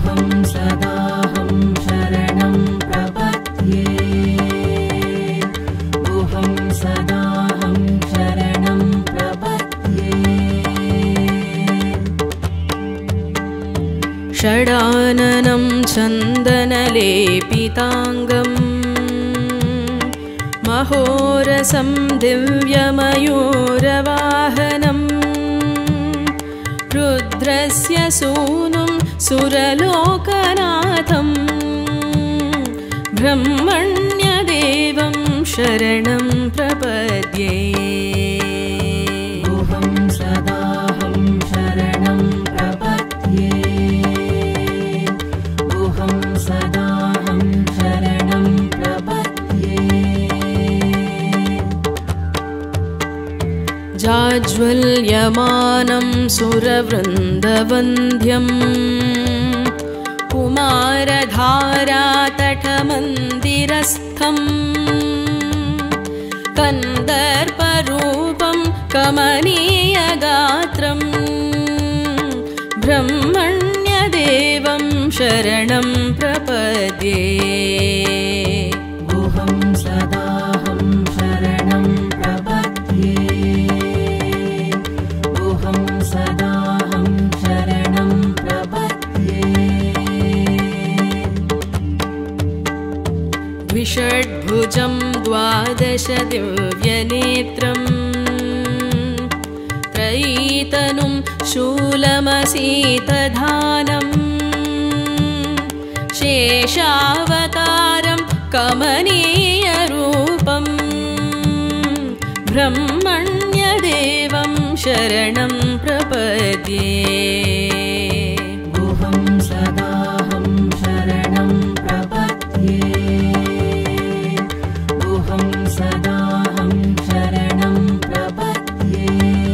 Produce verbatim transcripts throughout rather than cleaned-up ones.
गुहं सदाहं शरणं प्रपद्ये गुहं सदाहं शरणं प्रपद्ये षडाननं चन्दनलेपिताङ्गम् महोरसं दिव्यमयूरवाहनं रुद्रस्य सूनुं सुरलोकनाथं ब्रह्मण्यदेवं शरणं प्रपद्ये गुहं सदाहं शरणं प्रपद्ये गुहं सदाहं शरणं प्रपद्ये जाज्वल्यमानं सुरवृन्दवन्द्यं कुमारधारातटमन्दिरस्थं कन्दर्परूपं कमनीयगात्रं ब्रह्मण्यदेवं शरणं प्रपद्ये गुहं सदाहं शरणं प्रपद्ये गुहं सदाहं शरणं प्रपद्ये द्विषड्भुजं द्वादशदिव्यनेत्रं त्रयीतनुं शूलमसीतधानं शेषावतारं कमनीयरूपं ब्रह्मण्यदेवं शरणं प्रपद्ये गुहं सदाहं शरणं प्रपद्ये गुहं सदाहं शरणं प्रपद्ये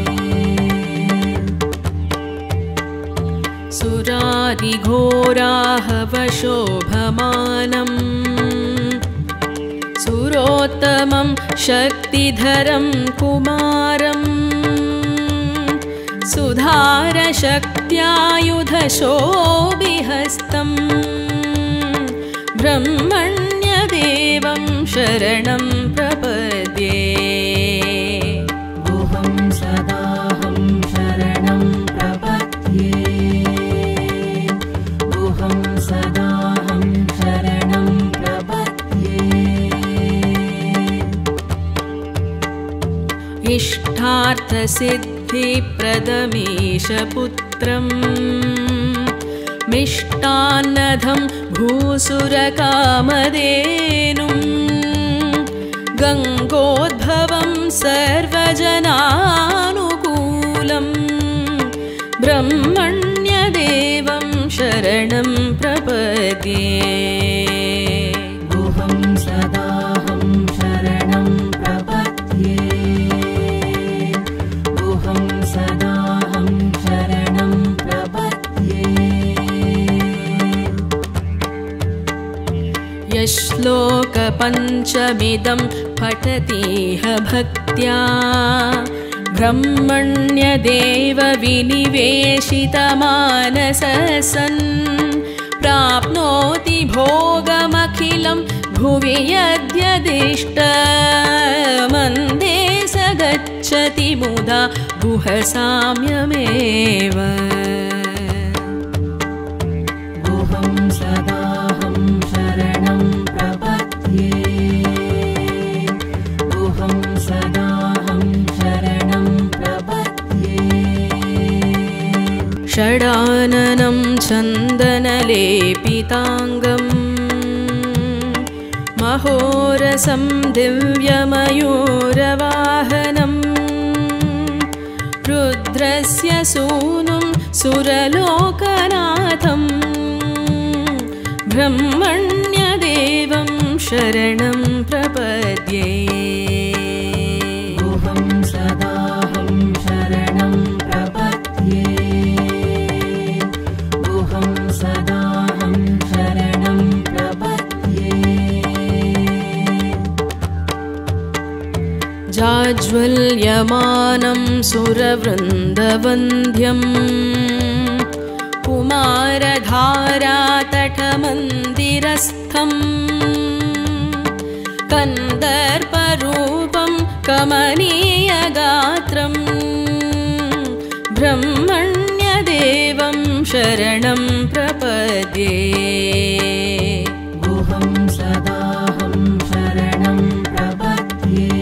सुरादिघोराहवशोभमानं सुरोत्तमं शक्तिधरं कुमारं सुधारशक्त्यायुधशोभिहस्तं ब्रह्मण्यदेवं शरणं प्रपद्ये गुहं सदाहं शरणं प्रपद्ये गुहं सदाहं शरणं प्रपद्ये इष्टार्थसिद्धिप्रदमीशपुत्रं मिष्टान्नधं भूसुरकामधेनुं गङ्गोद्भवं सर्वजनानुकूलं ब्रह्मण्यदेवं शरणं प्रपद्ये गुहं सदाहं शरणं प्रपद्ये गुहं सदाहं शरणं प्रपद्ये यश्लोकपञ्चमिदं पठतीह भक्त्या ब्रह्मण्यदेव विनिवेशितमानसः सन् प्राप्नोति भोगमखिलं भुवि यद्यदिष्टमन्दे स गच्छति मुदा गुहसाम्यमेव गुहं सदाहं शरणं प्रपद्ये गुहं सदाहं शरणं प्रपद्ये षडाननं चन्दनलेपिताङ्गम् महोरसं दिव्यमयूरवाहनं रुद्रस्य सूनुं सुरलोकनाथं ब्रह्मण्यदेवं शरणं प्रपद्ये गुहं सदाहं शरणं प्रपद्ये गुहं सदाहं शरणं प्रपद्ये जाज्वल्यमानं सुरवृन्दवन्द्यं कुमारधारातटमन्दिरस्थम् कन्दर्परूपं कमनीयगात्रम् ब्रह्मण्यदेवं शरणं प्रपद्ये गुहं सदाहं शरणं प्रपद्ये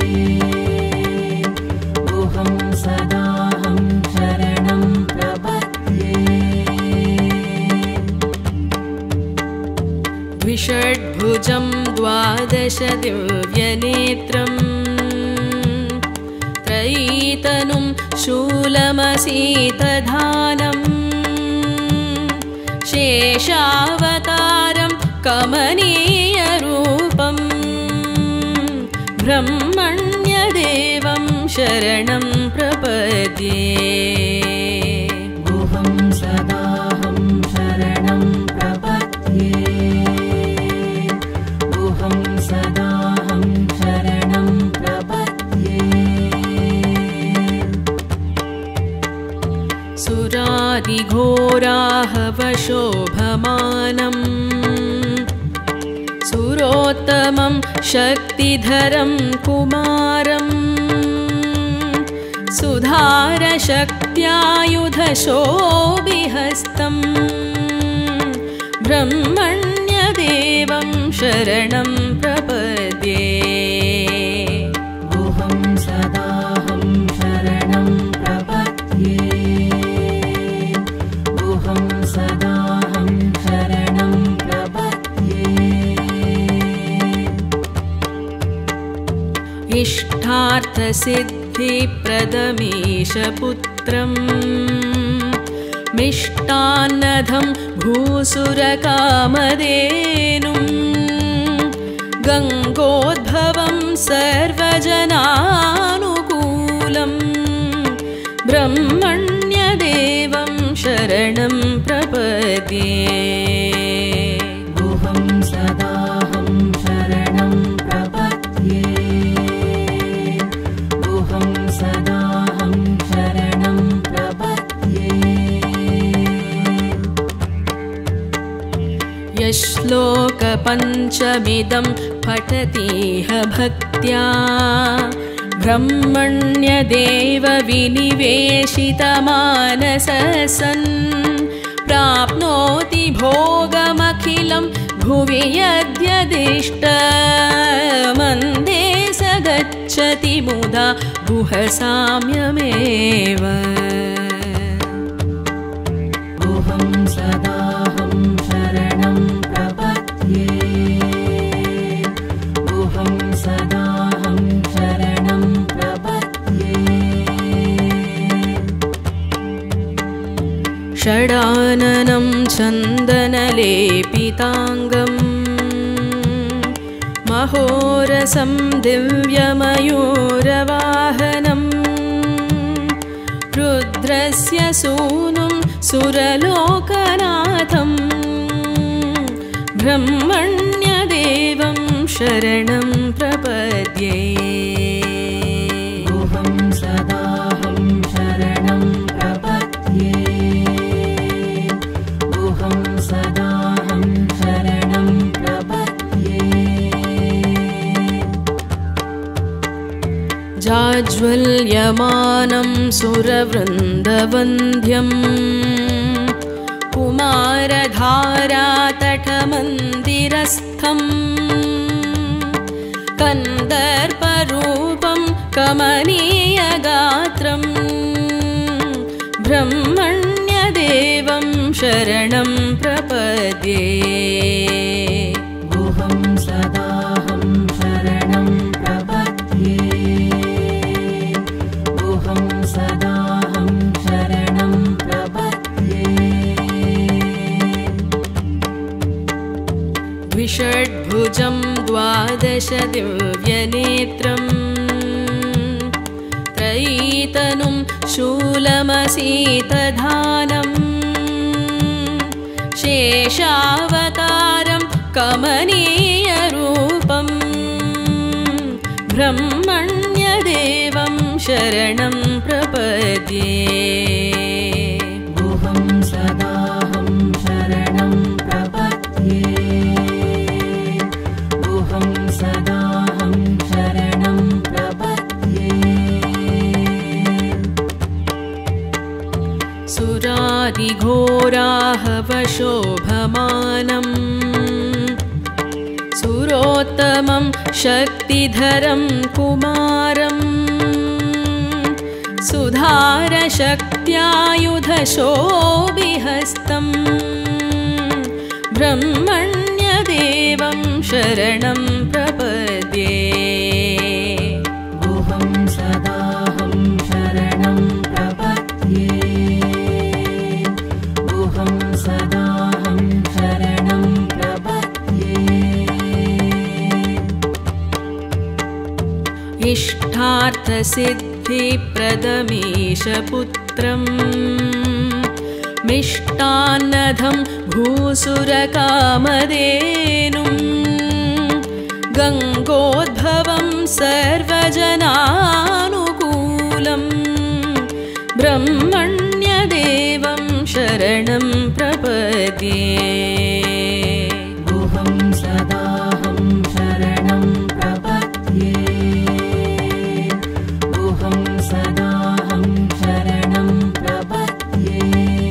गुहं सदाहं शरणं प्रपद्ये द्विषड्भुजं द्वादश दिव्यनेत्रम् त्रयीतनुं शूलमसीतधानम् शेषावतारं कमनीयरूपम् ब्रह्मण्यदेवं शरणं प्रपद्ये गुहं सदाहं शरणं प्रपद्ये गुहं सदाहं शरणं प्रपद्ये सुरादिघोराहवशोभमानम् सुरोत्तमं शक्तिधरं कुमारम् सुधारशक्त्यायुधशोभिहस्तम् ब्रह्मण्यदेवं शरणं प्रपद्ये गुहं सदाहं शरणं प्रपद्ये गुहं सदाहं शरणं प्रपद्ये इष्टार्थसिद्धिप्रदमीशपुत्रम् मिष्टान्नधं भूसुरकामधेनुं गङ्गोद्भवं सर्वजनानुकूलं ब्रह्मण्यदेवं शरणं प्रपद्ये गुहं सदाहं शरणं प्रपद्ये गुहं सदाहं शरणं प्रपद्ये यश्लोकपञ्चमिदं पठतीह भक्त्या ब्रह्मण्यदेव विनिवेशितमानससन् प्राप्नोति भोगमखिलं भुवि यद्यदिष्टमन्दे स गच्छति मुदा गुह साम्यमेव गुहं सदाहं शरणं प्रपद्ये गुहं सदाहं शरणं प्रपद्ये षडाननं चन्दनलेपिताङ्गम् महोरसं दिव्यमयूरवाहनम् रुद्रस्य सूनुं सुरलोकनाथं ब्रह्मण्यदेवं शरणं प्रपद्ये गुहं सदाहं शरणं प्रपद्ये गुहं सदाहं शरणं प्रपद्ये जाज्वल्यमानं सुरवृन्दवन्द्यम् कुमारधारातटमन्दिरस्थम् कन्दर्परूपं कमनीयगात्रम् ब्रह्मण्यदेवं शरणं प्रपद्ये गुहं सदाहं शरणं प्रपद्ये गुहं सदाहं शरणं प्रपद्ये द्विषड्भुजं द्वादश दिव्यनेत्रम् त्रयीतनुं शूलमसीतधानम् शेषावतारं कमनीयरूपम् ब्रह्मण्यदेवं शरणं प्रपद्ये गुहं सदाहं सुरादिघोराहवशोभमानम् सुरोत्तमं शक्तिधरं कुमारम् सुधारशक्त्यायुधशोभिहस्तम् ब्रह्मण्यदेवं शरणं प्रपद्ये गुहं सदाहं शरणं प्रपद्ये गुहं सदाहं शरणं प्रपद्ये इष्टार्थसिद्धिप्रदमीशपुत्रम् मिष्टान्नधं भूसुरकामधेनुं गङ्गोद्भवं सर्वजनानुकूलं ब्रह्मण्यदेवं शरणं प्रपद्ये गुहं सदाहं शरणं प्रपद्ये गुहं सदाहं शरणं प्रपद्ये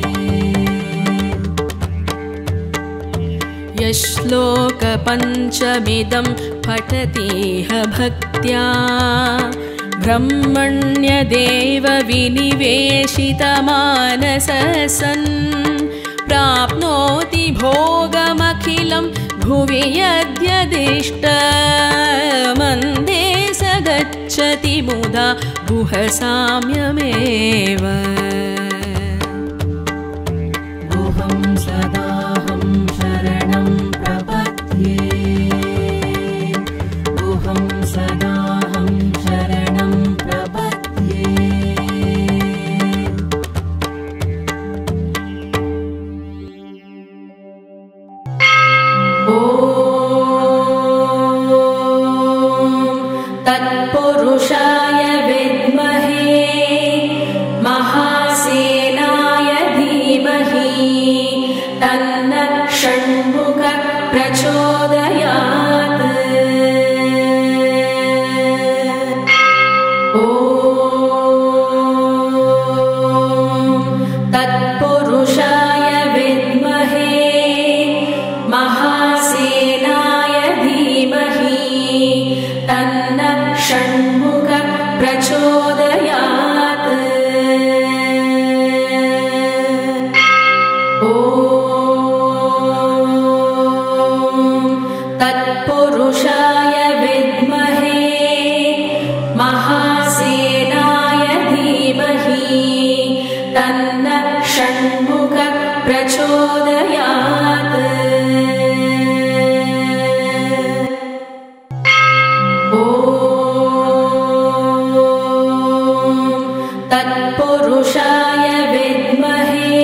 यश्लोकपञ्चमिदं पठतीह भक्त्या ब्रह्मण्यदेव विनिवेशितमानसः प्राप्नोति भोगमखिलं भुवि यद्यदिष्टमन्दे स गच्छति मुदा गुह साम्यमेव गुहं सदाहं शरणं प्रपद्ये गुहं सदाहं शरणं प्रपद्ये ॐ तत्पुरुषाय विद्महे महासेनाय धीमहि तन्नः षण्मुखः प्रचोदयात् ॐ तत्पुरुषाय विद्महे महासेनाय धीमहि तन्नः षण्मुखः प्रचोदयात् ॐ तत्पुरुषाय विद्महे महासेनाय धीमहि तन्नः षण्मुखः प्रचोदयात् ॐ तत्पुरुषाय विद्महे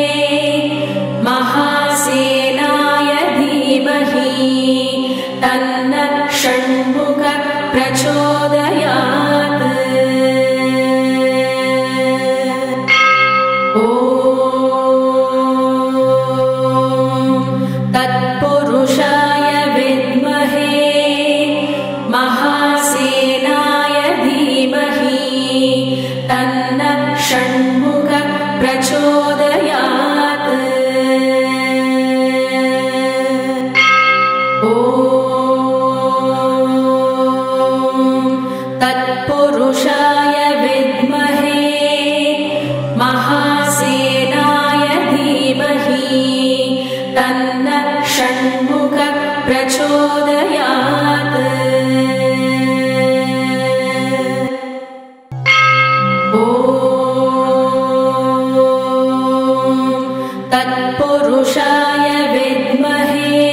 महासेनाय धीमहि तन्नः षण्मुखः प्रचोदयात् ॐ तत्पुरुषाय विद्महे महासेनाय धीमहि तन्नः षण्मुखः प्रचोदयात् ॐ तत्पुरुषाय विद्महे महासेनाय धीमहि तन्नः षण्मुखः प्रचोदयात् ॐ तत्पुरुषाय विद्महे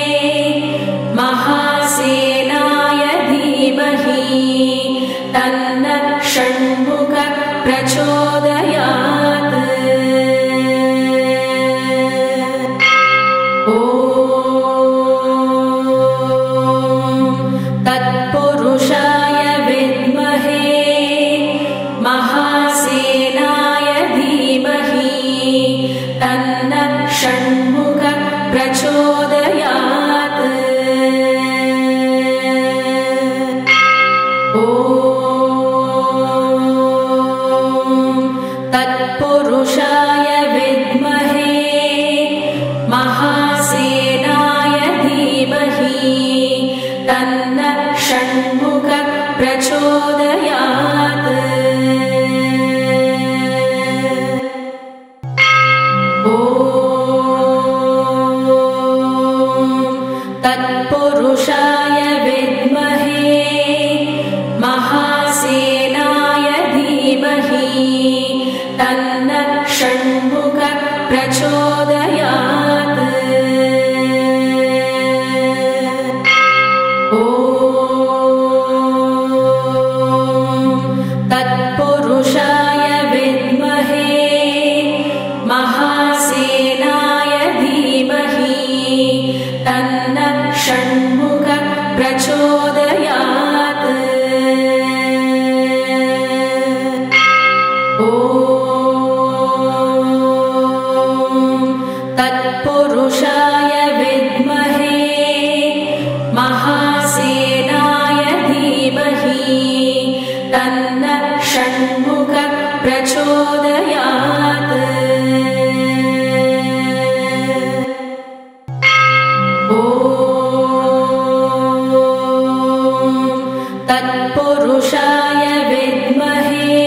महासेनाय धीमहि तन्नः षण्मुखः प्रचोदयात् ॐ तत्पुरुषाय विद्महे महासेनाय धीमहि तन्नः षण्मुखः प्रचोदयात् ॐ तत्पुरुषाय विद्महे प्रचोदयात् ॐ तत्पुरुषाय विद्महे महासेनाय धीमहि तन्नः षण्मुखः प्रचोदयात् ॐ तत्पुरुषाय विद्महे महासेनाय धीमहि तन्नः षण्मुखः प्रचोदयात् ॐ तत्पुरुषाय विद्महे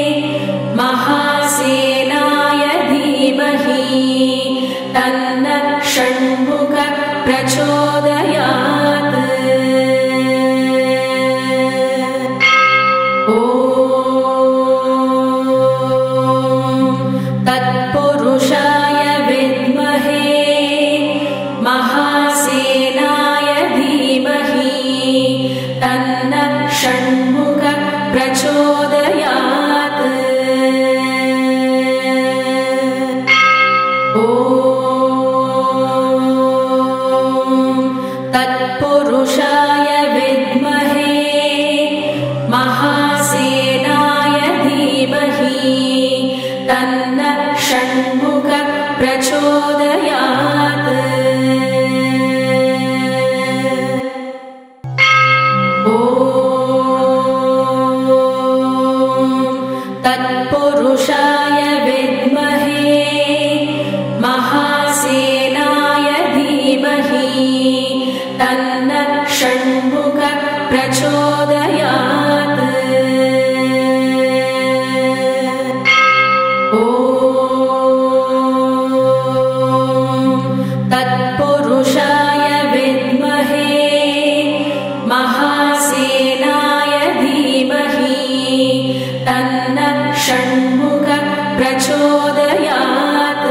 महासेनाय धीमहि तन्नः षण्मुखः प्रचोदयात् ॐ तत्पुरुषाय विद्महे महासेनाय धीमहि तन्नः षण्मुखः प्रचोदयात् ॐ तत्पुरुषाय विद्महे महासेनाय धीमहि तन्नः षण्मुखः प्रचोदयात् ॐ तत्पुरुषाय विद्महे महासेनाय धीमहि तन्नः षण्मुखः प्रचोदयात् ॐ तत्पुरुषाय विद्महे महासेनाय धीमहि तन्नः षण्मुखः प्रचोदयात्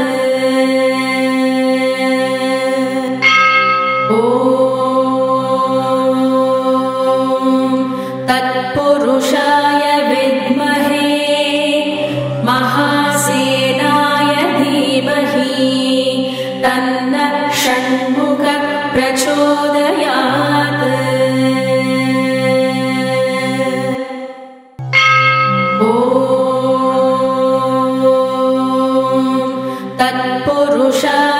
ॐ तत्पुरुषाय विद्महे महासेनाय धीमहि तन्नः षण्मुखः प्रचोदयात् ॐ तत्पुरुषाय